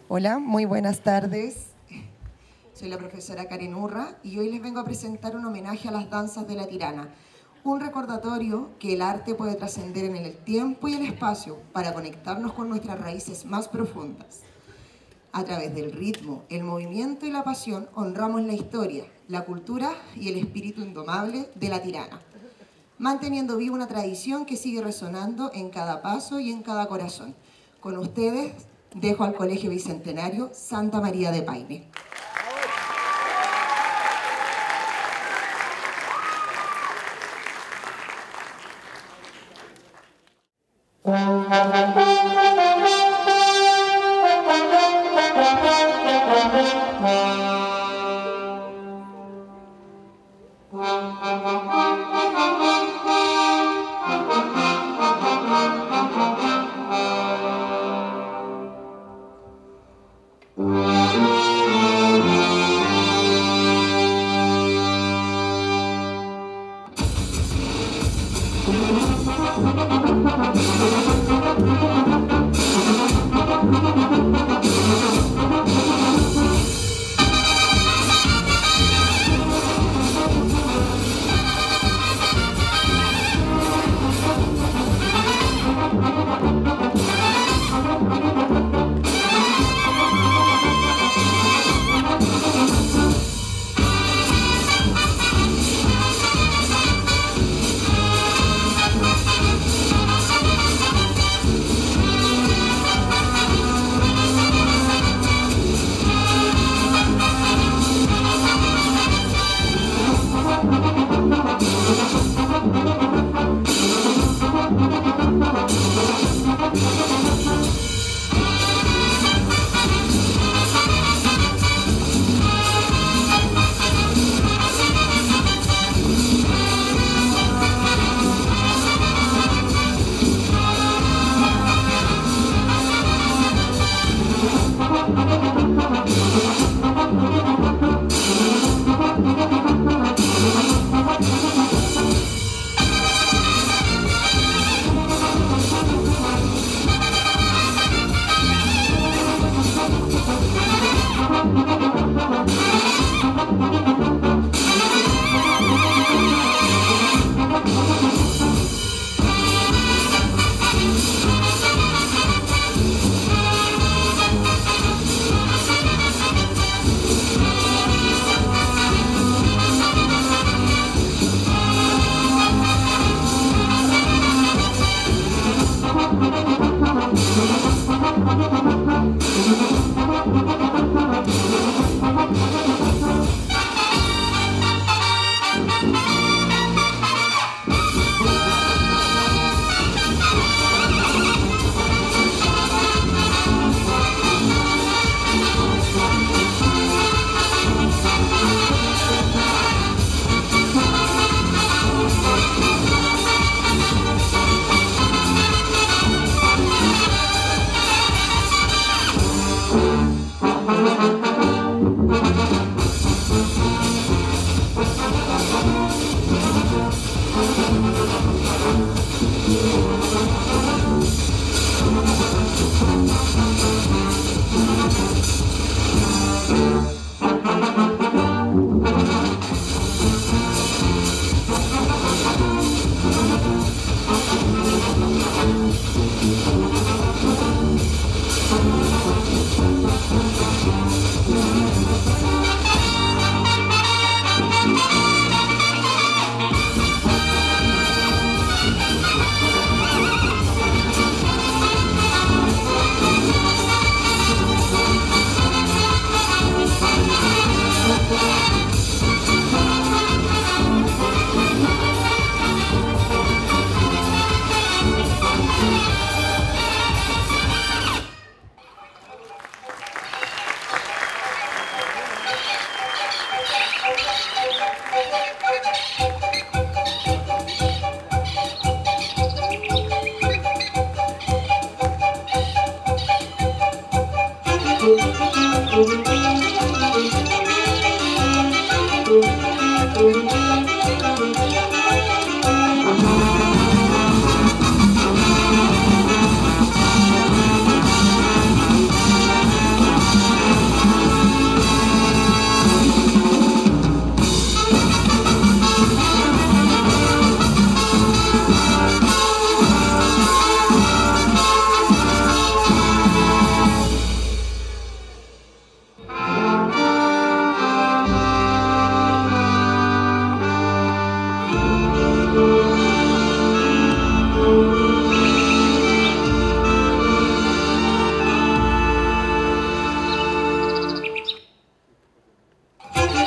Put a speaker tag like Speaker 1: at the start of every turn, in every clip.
Speaker 1: Hola, muy buenas tardes. Soy la profesora Karen Urra y hoy les vengo a presentar un homenaje a las danzas de la Tirana. Un recordatorio que el arte puede trascender en el tiempo y el espacio para conectarnos con nuestras raíces más profundas. A través del ritmo, el movimiento y la pasión honramos la historia, la cultura y el espíritu indomable de la Tirana, manteniendo viva una tradición que sigue resonando en cada paso y en cada corazón. Con ustedes dejo al Colegio Bicentenario Santa María de Paine.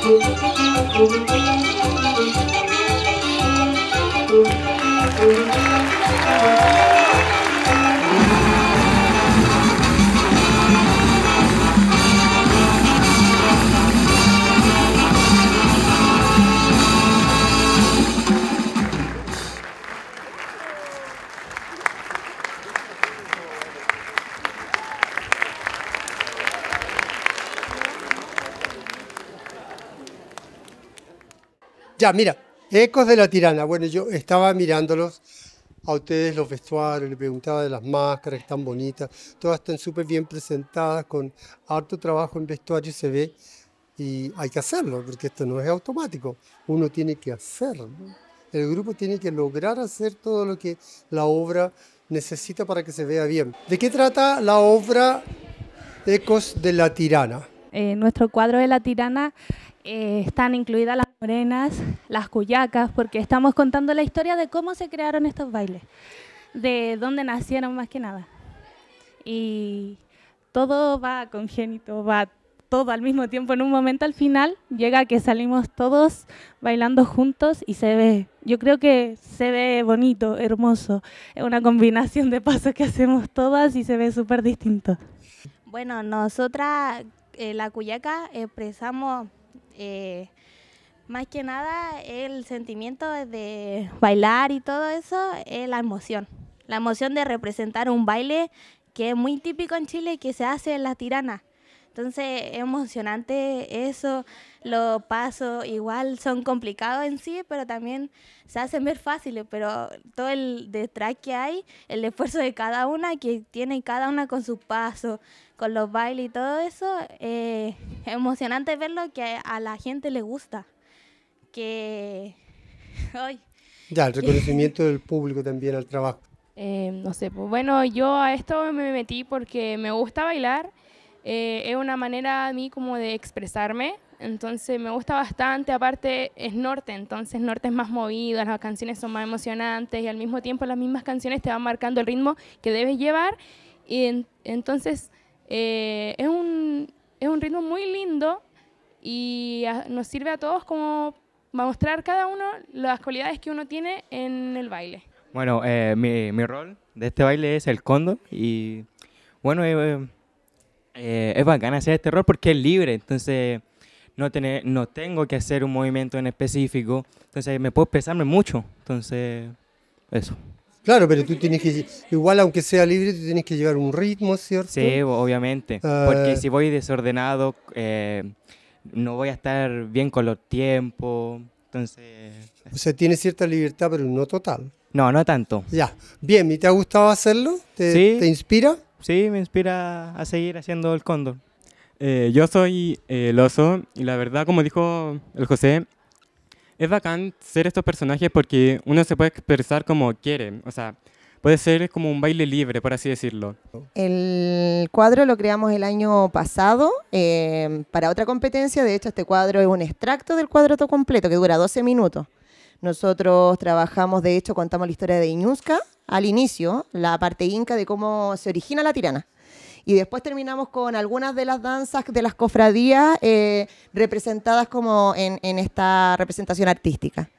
Speaker 2: Ya, mira, Ecos de la Tirana. Bueno, yo estaba mirándolos a ustedes, los vestuarios, les preguntaba de las máscaras, que están bonitas, todas están súper bien presentadas, con harto trabajo en vestuario se ve, y hay que hacerlo, porque esto no es automático, uno tiene que hacerlo. El grupo tiene que lograr hacer todo lo que la obra necesita para que se vea bien. ¿De qué trata la obra Ecos de la Tirana?
Speaker 3: En nuestro cuadro de la Tirana están incluidas las morenas, las cuyacas, porque estamos contando la historia de cómo se crearon estos bailes, de dónde nacieron más que nada. Y todo va congénito, va todo al mismo tiempo. En un momento al final llega que salimos todos bailando juntos y se ve, yo creo que se ve bonito, hermoso. Es una combinación de pasos que hacemos todas y se ve súper distinto.
Speaker 4: Bueno, nosotras, la cuyaca, expresamos más que nada el sentimiento de bailar y todo eso, es la emoción. La emoción de representar un baile que es muy típico en Chile y que se hace en la Tirana. Entonces es emocionante eso, los pasos igual son complicados en sí, pero también se hacen ver fáciles, pero todo el detrás que hay, el esfuerzo de cada una, que tiene cada una con sus pasos, con los bailes y todo eso, es emocionante verlo, que a la gente le gusta. Que... Ay.
Speaker 2: Ya, el reconocimiento del público también al trabajo.
Speaker 5: No sé, pues bueno, yo a esto me metí porque me gusta bailar. Es una manera a mí como de expresarme, entonces me gusta bastante. Aparte es norte, entonces norte es más movido, las canciones son más emocionantes y al mismo tiempo las mismas canciones te van marcando el ritmo que debes llevar, y entonces es un ritmo muy lindo y nos sirve a todos como mostrar cada uno las cualidades que uno tiene en el baile.
Speaker 6: Bueno, mi rol de este baile es el cóndor y bueno, es bacán hacer este rol porque es libre, entonces no tengo que hacer un movimiento en específico, entonces me puedo expresarme mucho, entonces eso.
Speaker 2: Claro, pero tú tienes que, igual aunque sea libre, tú tienes que llevar un ritmo, ¿cierto?
Speaker 6: Sí, obviamente, porque si voy desordenado, no voy a estar bien con los tiempos, entonces...
Speaker 2: O sea, tienes cierta libertad, pero no total.
Speaker 6: No, no tanto.
Speaker 2: Ya, bien, ¿y te ha gustado hacerlo?
Speaker 6: Sí.
Speaker 2: ¿Te inspira?
Speaker 6: Sí, me inspira a seguir haciendo el cóndor.
Speaker 7: Yo soy el oso y la verdad, como dijo el José, es bacán ser estos personajes porque uno se puede expresar como quiere, o sea, puede ser como un baile libre, por así decirlo.
Speaker 1: El cuadro lo creamos el año pasado para otra competencia. De hecho, este cuadro es un extracto del cuadro todo completo que dura 12 minutos. Nosotros trabajamos, de hecho, contamos la historia de Iñusca al inicio, la parte inca de cómo se origina la tirana. Y después terminamos con algunas de las danzas de las cofradías representadas como en esta representación artística.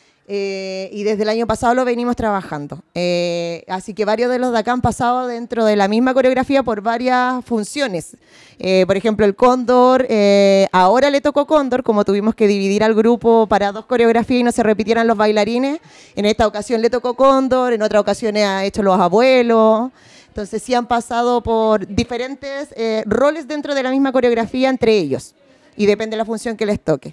Speaker 1: Y desde el año pasado lo venimos trabajando. Así que varios de los de acá han pasado dentro de la misma coreografía por varias funciones. Por ejemplo, el cóndor, ahora le tocó cóndor, como tuvimos que dividir al grupo para 2 coreografías y no se repitieran los bailarines. En esta ocasión le tocó cóndor, en otras ocasiones ha hecho los abuelos. Entonces sí han pasado por diferentes roles dentro de la misma coreografía entre ellos. Y depende de la función que les toque.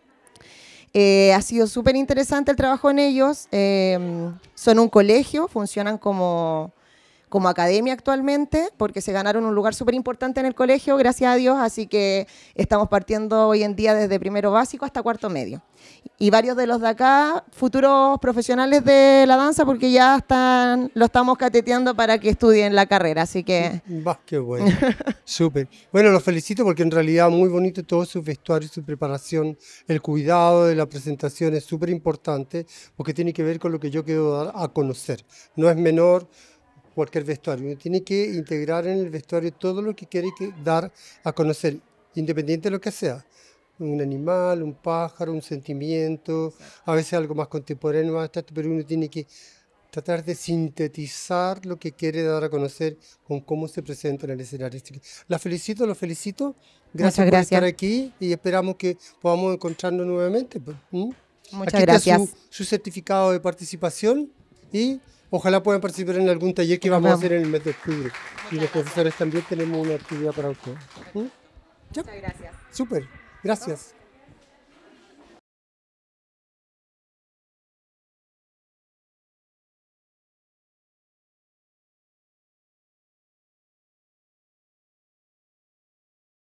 Speaker 1: Ha sido súper interesante el trabajo en ellos. Son un colegio, funcionan como academia actualmente, porque se ganaron un lugar súper importante en el colegio, gracias a Dios, así que estamos partiendo hoy en día desde primero básico hasta cuarto medio. Y varios de los de acá, futuros profesionales de la danza, porque ya lo estamos cateteando para que estudien la carrera, así que...
Speaker 2: Qué bueno, súper. Bueno, los felicito porque en realidad muy bonito todo su vestuario, su preparación, el cuidado de la presentación es súper importante, porque tiene que ver con lo que yo quiero dar a conocer. No es menor cualquier vestuario, uno tiene que integrar en el vestuario todo lo que quiere dar a conocer, independiente de lo que sea. un animal, un pájaro, un sentimiento, a veces algo más contemporáneo, más abstracto, pero uno tiene que tratar de sintetizar lo que quiere dar a conocer con cómo se presenta en el escenario. La felicito, los felicito. Gracias por estar aquí y esperamos que podamos encontrarnos nuevamente.
Speaker 1: Muchas
Speaker 2: aquí
Speaker 1: gracias.
Speaker 2: Está su certificado de participación y ojalá puedan participar en algún taller que vamos a hacer en el mes de octubre. Y los profesores también tenemos una actividad para ustedes.
Speaker 1: Muchas gracias.
Speaker 2: Súper, gracias.